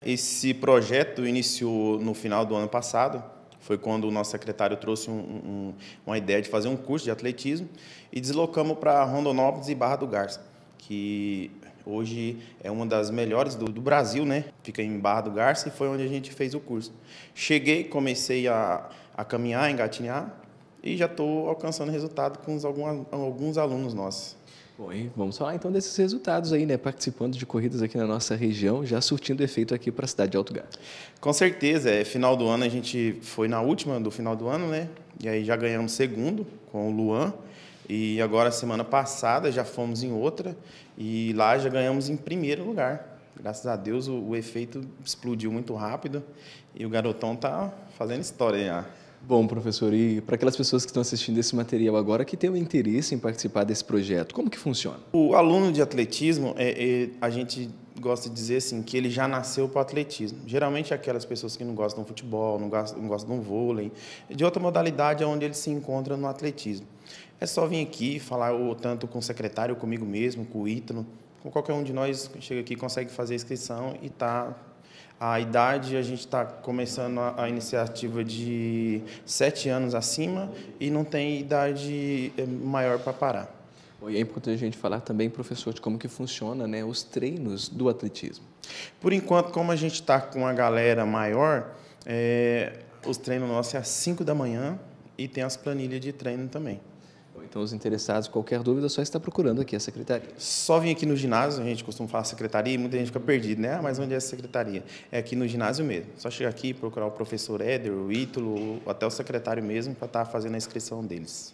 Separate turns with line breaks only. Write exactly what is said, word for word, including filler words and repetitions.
Esse projeto iniciou no final do ano passado, foi quando o nosso secretário trouxe um, um, uma ideia de fazer um curso de atletismo e deslocamos para Rondonópolis e Barra do Garça, que hoje é uma das melhores do, do Brasil, né? Fica em Barra do Garça e foi onde a gente fez o curso. Cheguei, comecei a, a caminhar, engatinhar e já estou alcançando resultado com os, alguns, alguns alunos nossos.
Bom, e vamos falar então desses resultados aí, né? Participando de corridas aqui na nossa região, já surtindo efeito aqui para a cidade de Alto Gado.
Com certeza, é final do ano a gente foi na última do final do ano, né? E aí já ganhamos segundo com o Luan. E agora semana passada já fomos em outra e lá já ganhamos em primeiro lugar. Graças a Deus o, o efeito explodiu muito rápido e o garotão tá fazendo história já.
Bom, professor, e para aquelas pessoas que estão assistindo esse material agora que têm o interesse em participar desse projeto, como que funciona?
O aluno de atletismo, é, é, a gente gosta de dizer assim, que ele já nasceu para o atletismo. Geralmente aquelas pessoas que não gostam do futebol, não gostam, não gostam do vôlei, de outra modalidade é onde ele se encontra no atletismo. É só vir aqui falar ou, tanto com o secretário, comigo mesmo, com o Ítalo, com qualquer um de nós que chega aqui consegue fazer a inscrição e tá. A idade, a gente está começando a, a iniciativa de sete anos acima e não tem idade maior para parar.
Bom, e é importante a gente falar também, professor, de como que funciona, né, os treinos do atletismo.
Por enquanto, como a gente está com a galera maior, é, os treinos nossos é às cinco da manhã e tem as planilhas de treino também.
Então, os interessados, qualquer dúvida, só está procurando aqui a secretaria.
Só vim aqui no ginásio, a gente costuma falar secretaria e muita gente fica perdida, né? Ah, mas onde é a secretaria? É aqui no ginásio mesmo. Só chegar aqui, procurar o professor Éder, o Ítalo, ou até o secretário mesmo, para estar fazendo a inscrição deles.